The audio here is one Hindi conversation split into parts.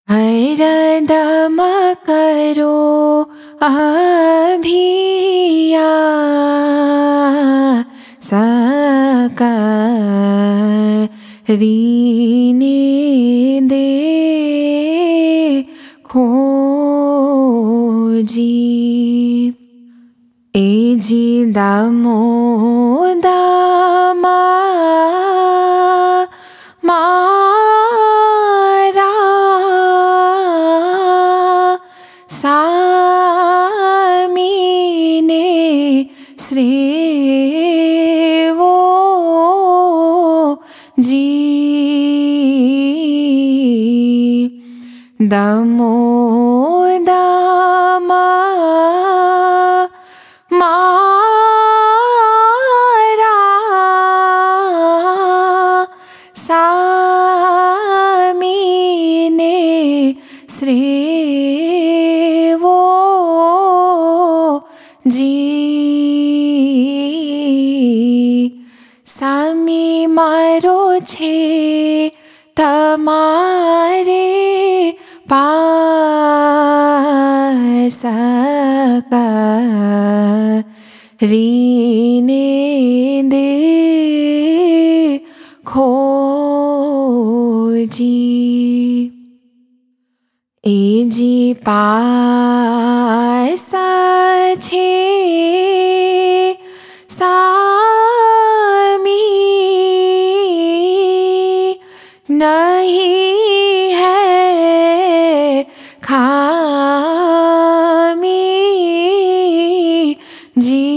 हरदम करो अभिया सकरीने दे खोजी एजी दामो दामा मारा सामीने श्रेवो जी दामो दामा मारा सामीने श्रेवो जी सामी मारो छे तमारे पास रीने दे खोजी एजी पास छे सामी नहीं है खामी जी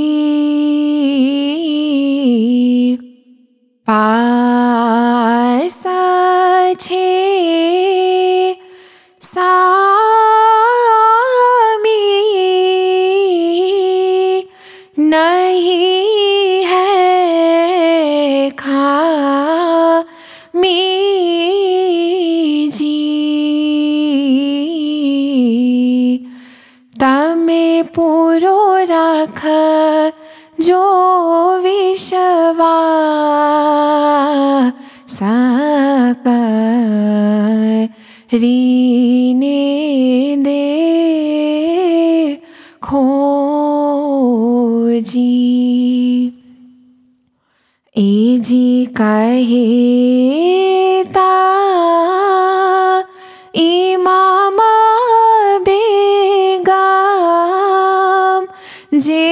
पास छे सामी नहीं है खामी जी तमे पूरो राख जो विश्वास रीने दे खोजी एजी कहे ता इमाम बेगम जे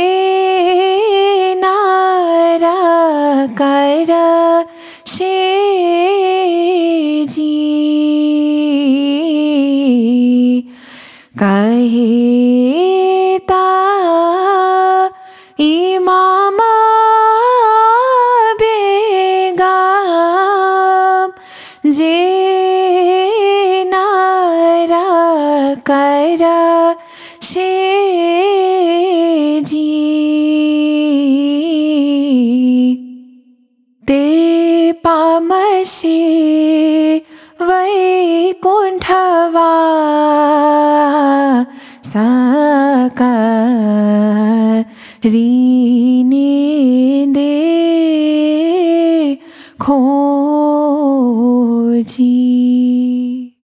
नारा कर जी कहे ता इमाम बेगम जे नारा कर जी ते पामशे वैकुंठवा सकरीने